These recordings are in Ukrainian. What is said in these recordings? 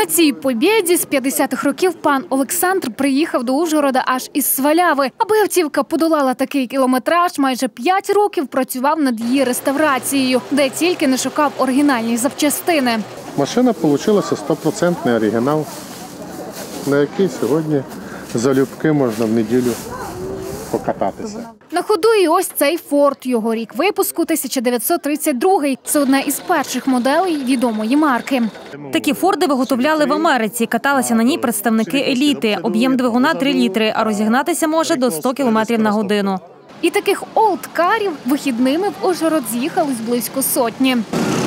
На цій побєді з 50-х років пан Олександр приїхав до Ужгорода аж із Сваляви. Аби автівка подолала такий кілометраж, майже 5 років працював над її реставрацією, де тільки не шукав оригінальні запчастини. Машина вийшла 100% оригінал, на який сьогодні залюбки можна в неділю покататися. На ходу і ось цей Форд. Його рік випуску – 1932. Це одна із перших моделей відомої марки. Такі Форди виготовляли в Америці. Каталися на ній представники еліти. Об'єм двигуна – 3 літри, а розігнатися може до 100 км на годину. І таких олдкарів вихідними в Ужгород з'їхались близько сотні.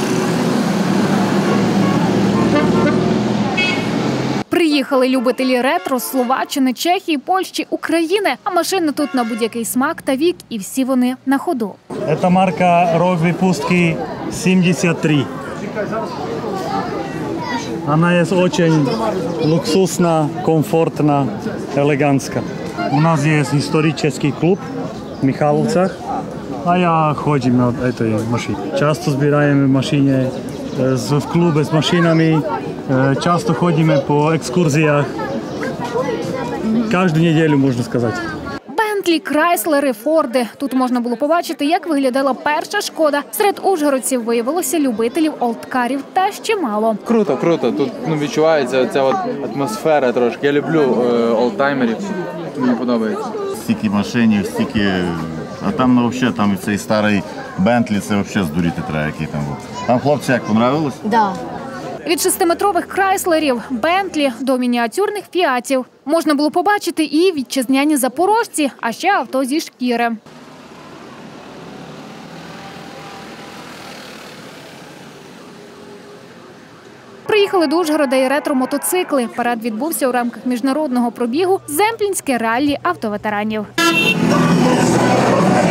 Приїхали любителі ретро з Словаччини, Чехії, Польщі, України. А машини тут на будь-який смак та вік, і всі вони на ходу. Це марка рок випуски 73. Вона є дуже луксусна, комфортна, елегантська. У нас є історичний клуб в Михайловцях, а я ходжу на цій машині. Часто збираємо машини в клубі з машинами, часто ходимо по екскурсіях. Кожну неділю, можна сказати. Бентлі, Крайслери, Форди. Тут можна було побачити, як виглядала перша Шкода. Серед ужгородців виявилося любителів олдкарів та ще мало. Круто, круто. Тут відчувається ця атмосфера трошки. Я люблю олдтаймерів, мені подобається. Стільки машинів, стільки... А там, взагалі, там цей старий Бентлі, це взагалі здуріти треба, який там був. Там хлопці як, понравилось? Да. Від 6-метрових Крайслерів, Бентлі до мініатюрних Фіатів. Можна було побачити і вітчизняні запорожці, а ще авто зі шкіри. Приїхали до Ужгорода і ретро-мотоцикли. Парад відбувся у рамках міжнародного пробігу «Земплінське раллі автоветеранів».